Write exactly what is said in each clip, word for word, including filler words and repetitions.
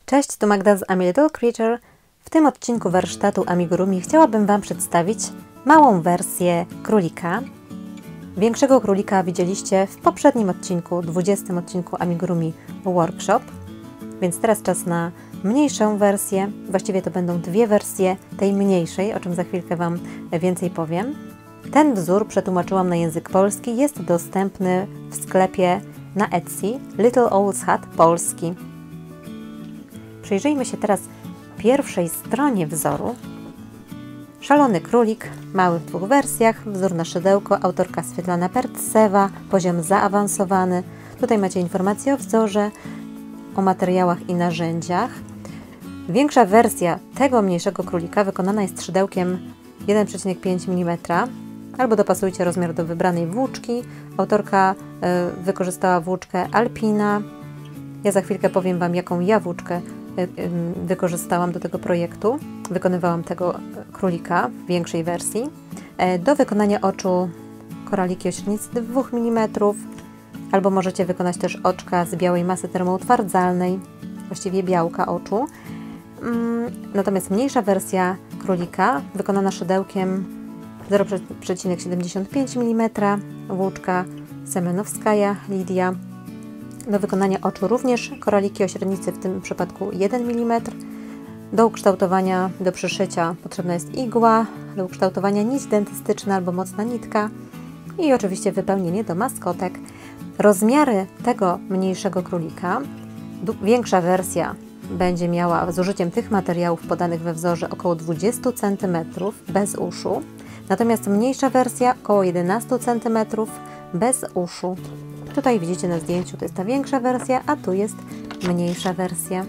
Cześć, tu Magda z I'm a Little Creature. W tym odcinku warsztatu Amigurumi chciałabym Wam przedstawić małą wersję królika. Większego królika widzieliście w poprzednim odcinku, dwudziestym odcinku Amigurumi Workshop. Więc teraz czas na mniejszą wersję. Właściwie to będą dwie wersje tej mniejszej, o czym za chwilkę Wam więcej powiem. Ten wzór przetłumaczyłam na język polski. Jest dostępny w sklepie na Etsy Little Owl's Hut Polski. Przyjrzyjmy się teraz pierwszej stronie wzoru. Szalony królik, mały w dwóch wersjach, wzór na szydełko, autorka Swietlana Pertsewa, poziom zaawansowany. Tutaj macie informacje o wzorze, o materiałach i narzędziach. Większa wersja tego mniejszego królika wykonana jest szydełkiem jeden przecinek pięć milimetra, albo dopasujcie rozmiar do wybranej włóczki. Autorka y, wykorzystała włóczkę Alpina. Ja za chwilkę powiem Wam, jaką ja włóczkę wykorzystałam do tego projektu. Wykonywałam tego królika w większej wersji. Do wykonania oczu koraliki o średnicy dwóch milimetrów, albo możecie wykonać też oczka z białej masy termoutwardzalnej, właściwie białka oczu. Natomiast mniejsza wersja królika wykonana szydełkiem zero przecinek siedemdziesiąt pięć milimetra, włóczka Semenowskaja Lidia. Do wykonania oczu również koraliki o średnicy, w tym przypadku jeden milimetr. Do ukształtowania, do przyszycia potrzebna jest igła, do ukształtowania nić dentystyczna albo mocna nitka i oczywiście wypełnienie do maskotek. Rozmiary tego mniejszego królika, większa wersja będzie miała z użyciem tych materiałów podanych we wzorze około dwadzieścia centymetrów bez uszu, natomiast mniejsza wersja około jedenaście centymetrów bez uszu. Tutaj widzicie na zdjęciu, to jest ta większa wersja, a tu jest mniejsza wersja.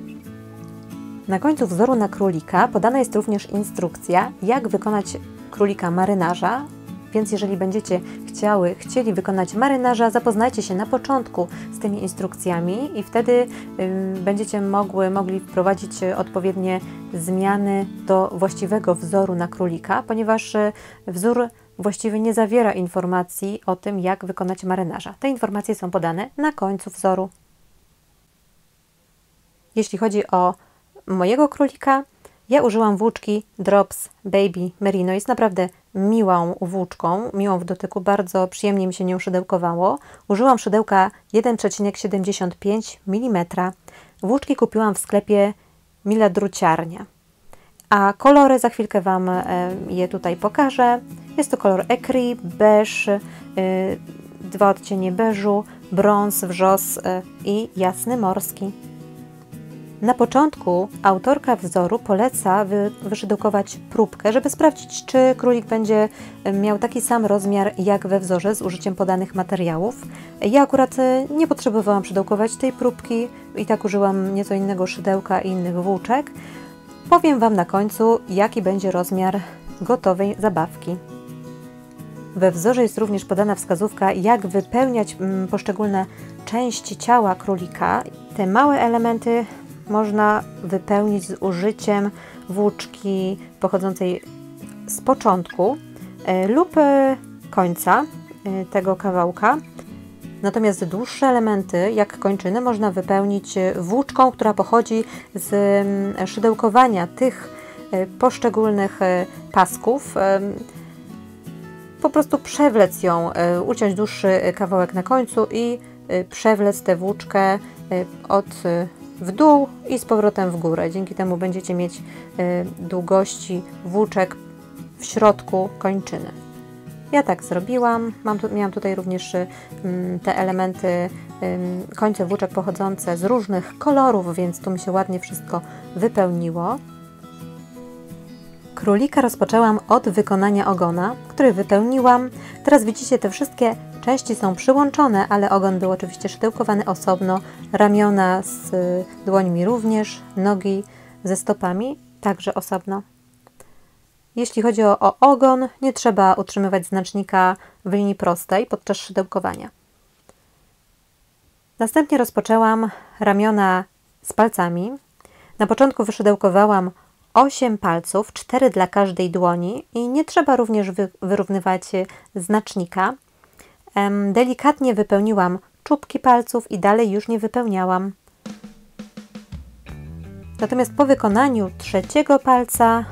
Na końcu wzoru na królika podana jest również instrukcja, jak wykonać królika marynarza, więc jeżeli będziecie chciały, chcieli wykonać marynarza, zapoznajcie się na początku z tymi instrukcjami i wtedy y, będziecie mogły, mogli wprowadzić odpowiednie zmiany do właściwego wzoru na królika, ponieważ y, wzór właściwie nie zawiera informacji o tym, jak wykonać marynarza. Te informacje są podane na końcu wzoru. Jeśli chodzi o mojego królika, ja użyłam włóczki Drops Baby Merino. Jest naprawdę miłą włóczką, miłą w dotyku, bardzo przyjemnie mi się nią szydełkowało. Użyłam szydełka jeden przecinek siedemdziesiąt pięć milimetra. Włóczki kupiłam w sklepie Mila Druciarnia. A kolory za chwilkę Wam je tutaj pokażę. Jest to kolor ecru, beż, dwa odcienie beżu, brąz, wrzos i jasny morski. Na początku autorka wzoru poleca wy, wyszydełkować próbkę, żeby sprawdzić, czy królik będzie miał taki sam rozmiar jak we wzorze z użyciem podanych materiałów. Ja akurat nie potrzebowałam szydełkować tej próbki i tak użyłam nieco innego szydełka i innych włóczek. Powiem Wam na końcu, jaki będzie rozmiar gotowej zabawki. We wzorze jest również podana wskazówka, jak wypełniać poszczególne części ciała królika. Te małe elementy można wypełnić z użyciem włóczki pochodzącej z początku lub końca tego kawałka. Natomiast dłuższe elementy, jak kończyny, można wypełnić włóczką, która pochodzi z szydełkowania tych poszczególnych pasków. Po prostu przewlec ją, uciąć dłuższy kawałek na końcu i przewlec tę włóczkę od w dół i z powrotem w górę. Dzięki temu będziecie mieć długości włóczek w środku kończyny. Ja tak zrobiłam. Mam tu, miałam tutaj również te elementy, końce włóczek pochodzące z różnych kolorów, więc tu mi się ładnie wszystko wypełniło. Królika rozpoczęłam od wykonania ogona, który wypełniłam. Teraz widzicie, te wszystkie części są przyłączone, ale ogon był oczywiście szydełkowany osobno, ramiona z dłońmi również, nogi ze stopami także osobno. Jeśli chodzi o, o ogon, nie trzeba utrzymywać znacznika w linii prostej podczas szydełkowania. Następnie rozpoczęłam ramiona z palcami. Na początku wyszydełkowałam osiem palców, cztery dla każdej dłoni i nie trzeba również wy, wyrównywać znacznika. Delikatnie wypełniłam czubki palców i dalej już nie wypełniałam. Natomiast po wykonaniu trzeciego palca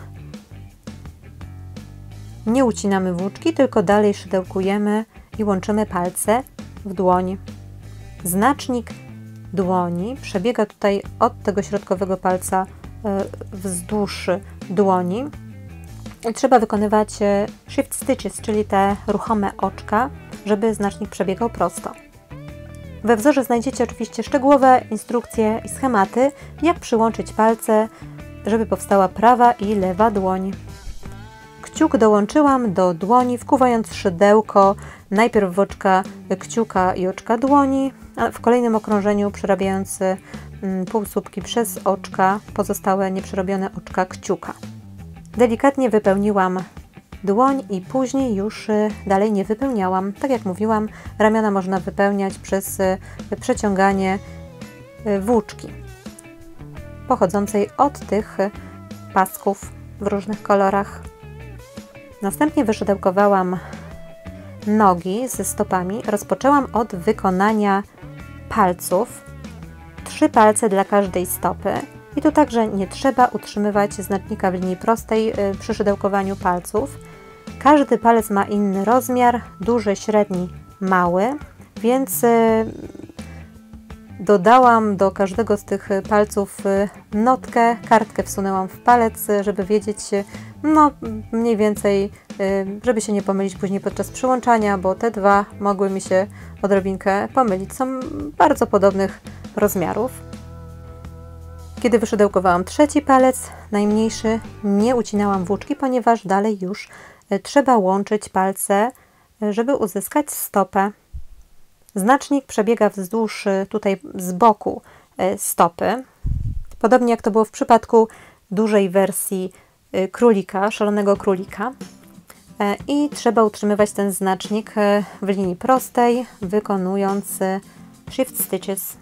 nie ucinamy włóczki, tylko dalej szydełkujemy i łączymy palce w dłoń. Znacznik dłoni przebiega tutaj od tego środkowego palca wzdłuż dłoni. I trzeba wykonywać shift stitches, czyli te ruchome oczka, żeby znacznik przebiegał prosto. We wzorze znajdziecie oczywiście szczegółowe instrukcje i schematy, jak przyłączyć palce, żeby powstała prawa i lewa dłoń. Kciuk dołączyłam do dłoni, wkuwając szydełko najpierw w oczka kciuka i oczka dłoni, a w kolejnym okrążeniu przerabiając półsłupki przez oczka, pozostałe nieprzerobione oczka kciuka. Delikatnie wypełniłam dłoń i później już dalej nie wypełniałam. Tak jak mówiłam, ramiona można wypełniać przez przeciąganie włóczki pochodzącej od tych pasków w różnych kolorach. Następnie wyszydełkowałam nogi ze stopami. Rozpoczęłam od wykonania palców. Trzy palce dla każdej stopy. I tu także nie trzeba utrzymywać znacznika w linii prostej przy szydełkowaniu palców. Każdy palec ma inny rozmiar, duży, średni, mały, więc dodałam do każdego z tych palców notkę, kartkę wsunęłam w palec, żeby wiedzieć, no mniej więcej, żeby się nie pomylić później podczas przyłączania, bo te dwa mogły mi się odrobinkę pomylić. Są bardzo podobnych rozmiarów. Kiedy wyszydełkowałam trzeci palec, najmniejszy, nie ucinałam włóczki, ponieważ dalej już trzeba łączyć palce, żeby uzyskać stopę. Znacznik przebiega wzdłuż tutaj z boku stopy, podobnie jak to było w przypadku dużej wersji królika, szalonego królika. I trzeba utrzymywać ten znacznik w linii prostej, wykonując shift stitches.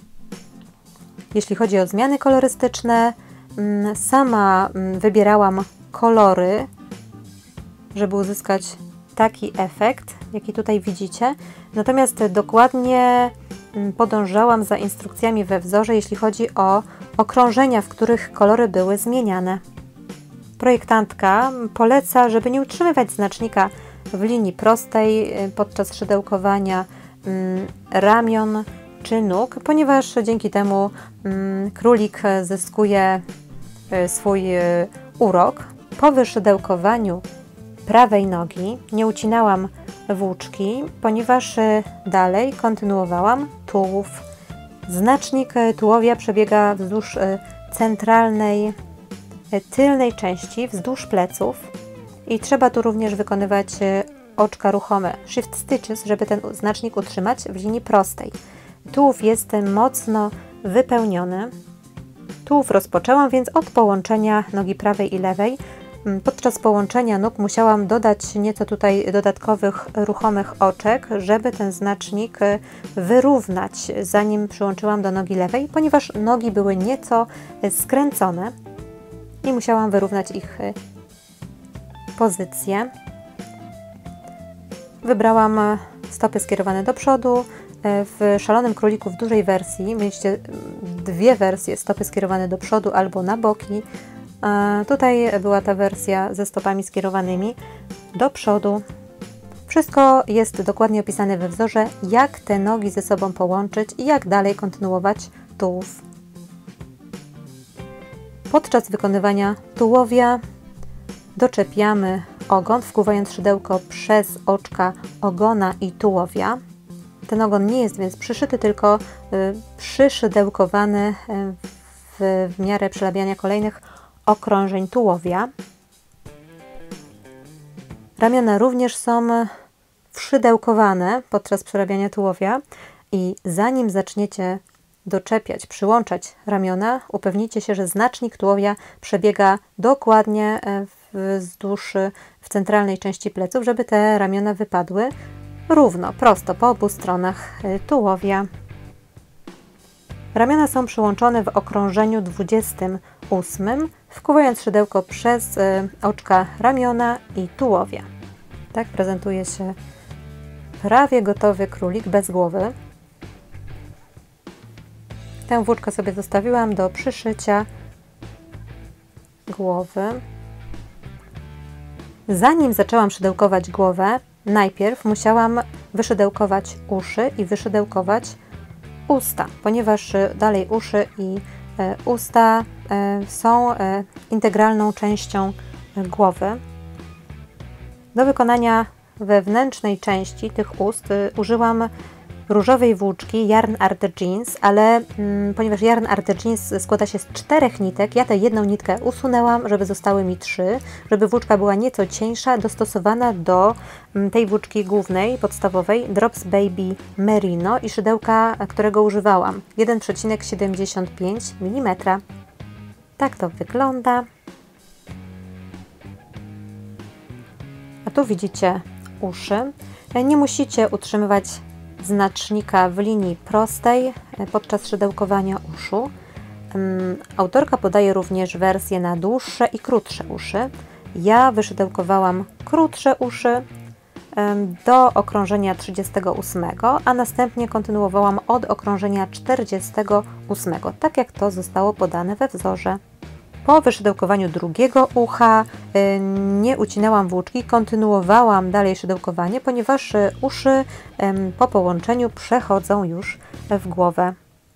Jeśli chodzi o zmiany kolorystyczne, sama wybierałam kolory, żeby uzyskać taki efekt, jaki tutaj widzicie. Natomiast dokładnie podążałam za instrukcjami we wzorze, jeśli chodzi o okrążenia, w których kolory były zmieniane. Projektantka poleca, żeby nie utrzymywać znacznika w linii prostej podczas szydełkowania ramion czy nóg, ponieważ dzięki temu królik zyskuje swój urok. Po wyszydełkowaniu prawej nogi nie ucinałam włóczki, ponieważ dalej kontynuowałam tułów. Znacznik tułowia przebiega wzdłuż centralnej, tylnej części, wzdłuż pleców i trzeba tu również wykonywać oczka ruchome, shift stitches, żeby ten znacznik utrzymać w linii prostej. Tułów jest mocno wypełniony. Tułów rozpoczęłam więc od połączenia nogi prawej i lewej. Podczas połączenia nóg musiałam dodać nieco tutaj dodatkowych ruchomych oczek, żeby ten znacznik wyrównać, zanim przyłączyłam do nogi lewej, ponieważ nogi były nieco skręcone i musiałam wyrównać ich pozycję. Wybrałam stopy skierowane do przodu. W szalonym króliku w dużej wersji mieliście dwie wersje, stopy skierowane do przodu albo na boki. Tutaj była ta wersja ze stopami skierowanymi do przodu. Wszystko jest dokładnie opisane we wzorze, jak te nogi ze sobą połączyć i jak dalej kontynuować tułów. Podczas wykonywania tułowia doczepiamy ogon, wkuwając szydełko przez oczka ogona i tułowia. Ten ogon nie jest więc przyszyty, tylko przyszydełkowany w, w miarę przerabiania kolejnych okrążeń tułowia. Ramiona również są wszydełkowane podczas przerabiania tułowia i zanim zaczniecie doczepiać, przyłączać ramiona, upewnijcie się, że znacznik tułowia przebiega dokładnie wzdłuż w centralnej części pleców, żeby te ramiona wypadły równo, prosto po obu stronach tułowia. Ramiona są przyłączone w okrążeniu dwudziestym ósmym, wkuwając szydełko przez oczka ramiona i tułowia. Tak prezentuje się prawie gotowy królik bez głowy. Tę włóczkę sobie zostawiłam do przyszycia głowy. Zanim zaczęłam szydełkować głowę, najpierw musiałam wyszydełkować uszy i wyszydełkować usta, ponieważ dalej uszy i e, usta e, są e, integralną częścią e, głowy. Do wykonania wewnętrznej części tych ust e, użyłam różowej włóczki Yarn Art Jeans, ale mm, ponieważ Yarn Art Jeans składa się z czterech nitek, ja tę jedną nitkę usunęłam, żeby zostały mi trzy, żeby włóczka była nieco cieńsza, dostosowana do mm, tej włóczki głównej, podstawowej Drops Baby Merino i szydełka, którego używałam, jeden przecinek siedemdziesiąt pięć milimetra. Tak to wygląda. A tu widzicie uszy. Nie musicie utrzymywać znacznika w linii prostej podczas szydełkowania uszu. Autorka podaje również wersje na dłuższe i krótsze uszy. Ja wyszydełkowałam krótsze uszy do okrążenia trzydziestego ósmego, a następnie kontynuowałam od okrążenia czterdziestego ósmego, tak jak to zostało podane we wzorze. Po wyszydełkowaniu drugiego ucha y, nie ucinałam włóczki, kontynuowałam dalej szydełkowanie, ponieważ y, uszy y, po połączeniu przechodzą już w głowę.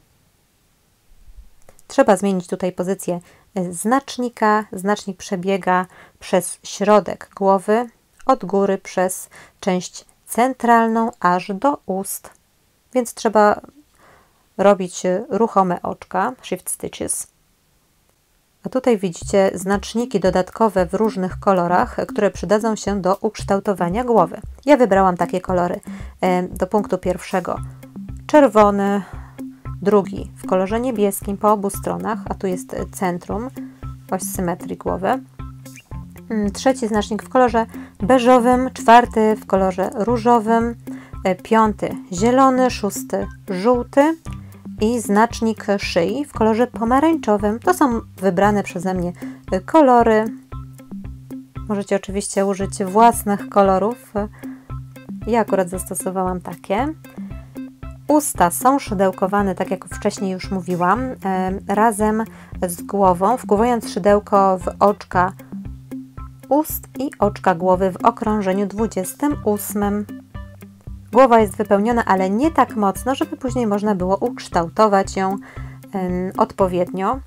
Trzeba zmienić tutaj pozycję znacznika. Znacznik przebiega przez środek głowy, od góry przez część centralną aż do ust, więc trzeba robić ruchome oczka, shift stitches. A tutaj widzicie znaczniki dodatkowe w różnych kolorach, które przydadzą się do ukształtowania głowy. Ja wybrałam takie kolory. Do punktu pierwszego czerwony, drugi w kolorze niebieskim po obu stronach, a tu jest centrum, oś symetrii głowy. Trzeci znacznik w kolorze beżowym, czwarty w kolorze różowym, piąty zielony, szósty żółty i znacznik szyi w kolorze pomarańczowym. To są wybrane przeze mnie kolory. Możecie oczywiście użyć własnych kolorów. Ja akurat zastosowałam takie. Usta są szydełkowane, tak jak wcześniej już mówiłam, razem z głową, wkładając szydełko w oczka ust i oczka głowy w okrążeniu dwudziestym ósmym. Głowa jest wypełniona, ale nie tak mocno, żeby później można było ukształtować ją ym, odpowiednio.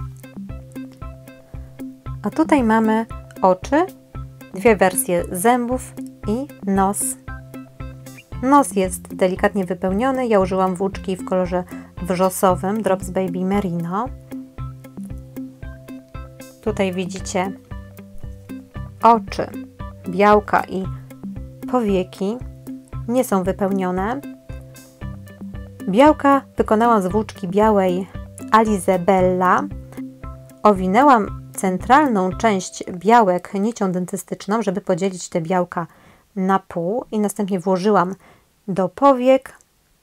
A tutaj mamy oczy, dwie wersje zębów i nos. Nos jest delikatnie wypełniony. Ja użyłam włóczki w kolorze wrzosowym Drops Baby Merino. Tutaj widzicie oczy, białka i powieki. Nie są wypełnione. Białka wykonałam z włóczki białej Alize Bella. Owinęłam centralną część białek nicią dentystyczną, żeby podzielić te białka na pół i następnie włożyłam do powiek.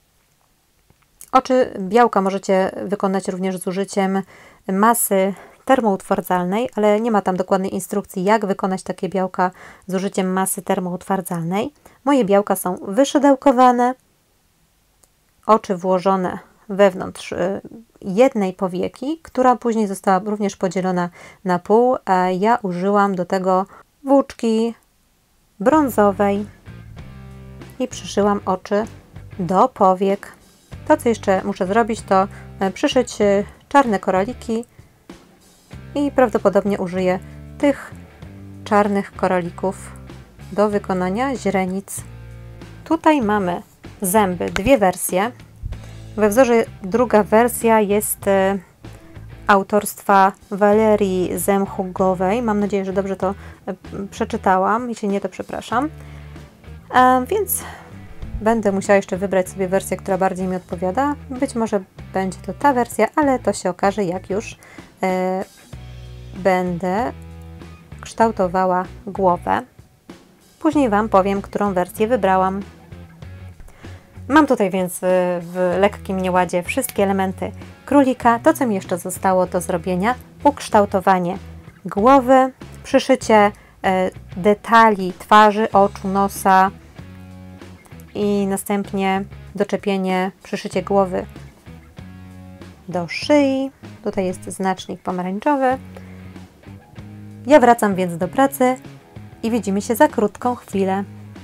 Oczy białka możecie wykonać również z użyciem masy termoutwardzalnej, ale nie ma tam dokładnej instrukcji, jak wykonać takie białka z użyciem masy termoutwardzalnej. Moje białka są wyszydełkowane, oczy włożone wewnątrz jednej powieki, która później została również podzielona na pół, a ja użyłam do tego włóczki brązowej i przyszyłam oczy do powiek. To, co jeszcze muszę zrobić, to przyszyć czarne koraliki i prawdopodobnie użyję tych czarnych koralików do wykonania źrenic. Tutaj mamy zęby, dwie wersje. We wzorze druga wersja jest e, autorstwa Walerii Zemchugowej. Mam nadzieję, że dobrze to e, przeczytałam. Jeśli nie, to przepraszam. E, więc będę musiała jeszcze wybrać sobie wersję, która bardziej mi odpowiada. Być może będzie to ta wersja, ale to się okaże, jak już e, będę kształtowała głowę. Później Wam powiem, którą wersję wybrałam. Mam tutaj więc w lekkim nieładzie wszystkie elementy królika. To, co mi jeszcze zostało do zrobienia, ukształtowanie głowy, przyszycie detali twarzy, oczu, nosa i następnie doczepienie, przyszycie głowy do szyi. Tutaj jest znacznik pomarańczowy. Ja wracam więc do pracy i widzimy się za krótką chwilę.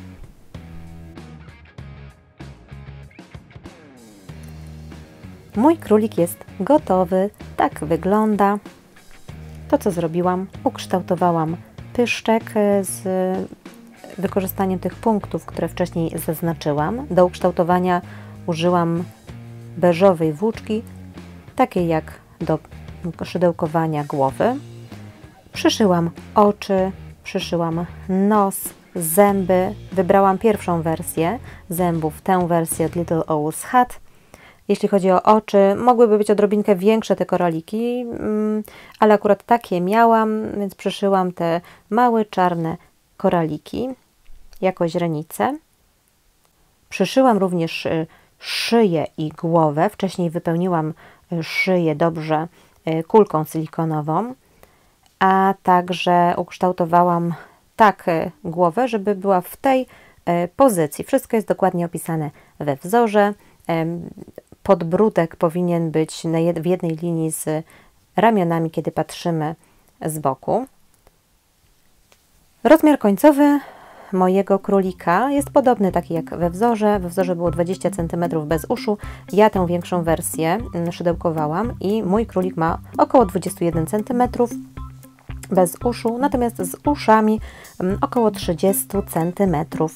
Mój królik jest gotowy, tak wygląda. To, co zrobiłam, ukształtowałam pyszczek z wykorzystaniem tych punktów, które wcześniej zaznaczyłam. Do ukształtowania użyłam beżowej włóczki, takiej jak do szydełkowania głowy. Przyszyłam oczy, przyszyłam nos, zęby. Wybrałam pierwszą wersję zębów, tę wersję od Little Owl's Hat. Jeśli chodzi o oczy, mogłyby być odrobinkę większe te koraliki, ale akurat takie miałam, więc przyszyłam te małe, czarne koraliki jako źrenice. Przyszyłam również szyję i głowę. Wcześniej wypełniłam szyję dobrze kulką silikonową, a także ukształtowałam tak głowę, żeby była w tej pozycji. Wszystko jest dokładnie opisane we wzorze. Podbródek powinien być w jednej linii z ramionami, kiedy patrzymy z boku. Rozmiar końcowy mojego królika jest podobny taki jak we wzorze. We wzorze było dwadzieścia centymetrów bez uszu. Ja tę większą wersję szydełkowałam i mój królik ma około dwadzieścia jeden centymetrów bez uszu, natomiast z uszami około trzydzieści centymetrów.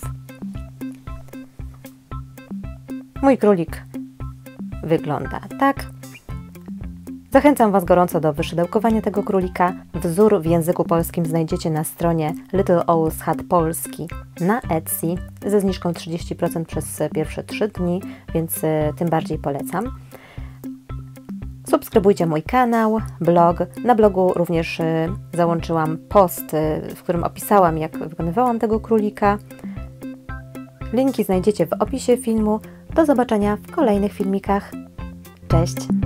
Mój królik wygląda tak. Zachęcam Was gorąco do wyszydełkowania tego królika. Wzór w języku polskim znajdziecie na stronie Little Owl's Hat Polski na Etsy ze zniżką trzydzieści procent przez pierwsze trzy dni, więc tym bardziej polecam. Subskrybujcie mój kanał, blog. Na blogu również załączyłam post, w którym opisałam, jak wykonywałam tego królika. Linki znajdziecie w opisie filmu. Do zobaczenia w kolejnych filmikach. Cześć!